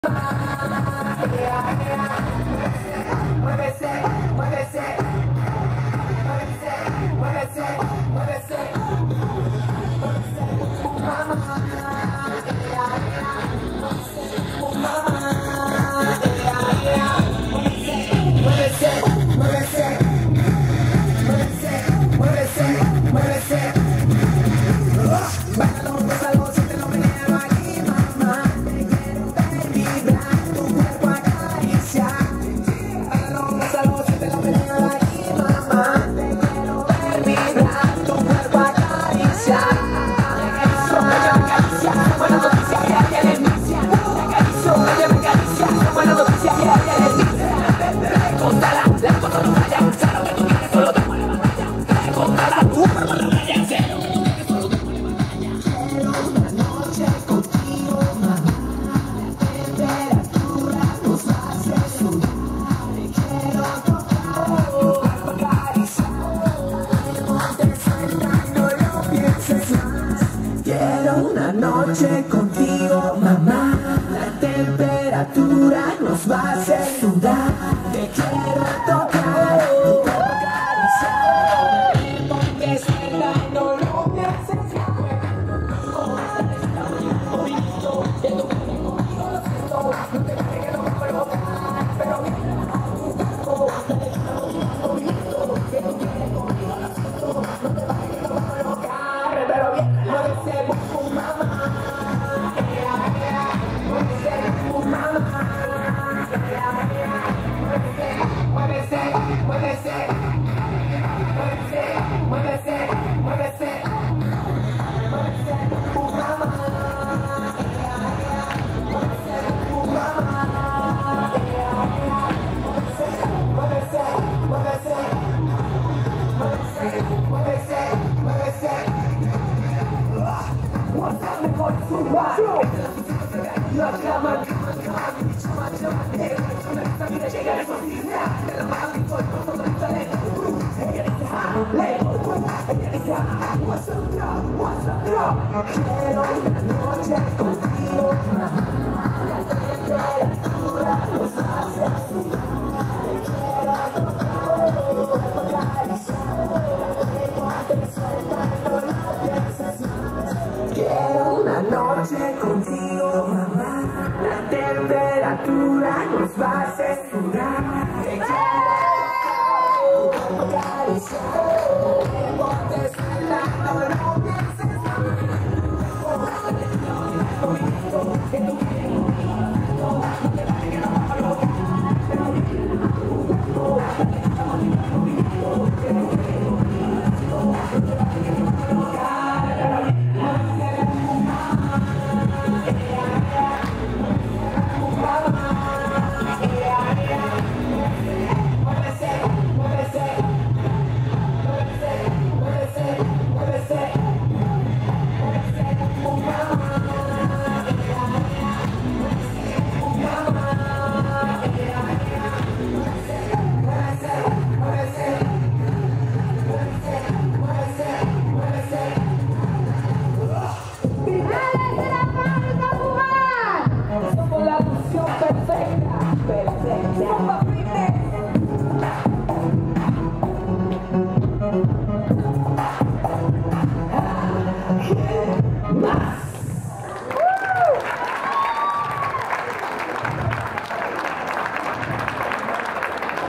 Una noche contigo, mamá. La temperatura nos va a hacer sudar. Te quiero tocar, tu cuerpo acariciar. Me ponte cerca, no lo pienses. Movimiento, en tu cuerpo conmigo lo siento. No te crees que no me puedo tocar, pero mira tu cuerpo. Movimiento, que tú quieres conmigo lo siento. No te crees que no me puedo tocar, pero bien, muévese. Quiero una noche contigo, mamá. La temperatura nos hace sudar. Te quiero tocar, tu cuerpo acariciar. Te suelta, no lo pienses más. Quiero una noche contigo, mamá. La temperatura nos va a hacer sudar. Te quiero tocar, tu cuerpo acariciar. Te suelta, no lo pienses más.